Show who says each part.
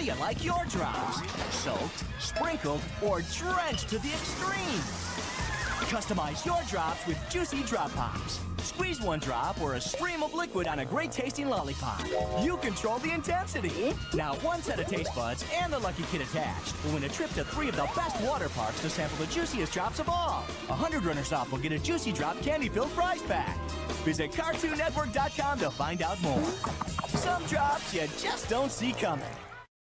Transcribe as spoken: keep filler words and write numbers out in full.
Speaker 1: do you like your drops? Soaked, sprinkled, or drenched to the extreme? Customize your drops with Juicy Drop Pops. Squeeze one drop or a stream of liquid on a great-tasting lollipop. You control the intensity. Now one set of taste buds and the Lucky Kid attached will win a trip to three of the best water parks to sample the juiciest drops of all. A hundred runners-up will get a Juicy Drop candy-filled prize pack. Visit Cartoon Network dot com to find out more. Some drops you just don't see coming.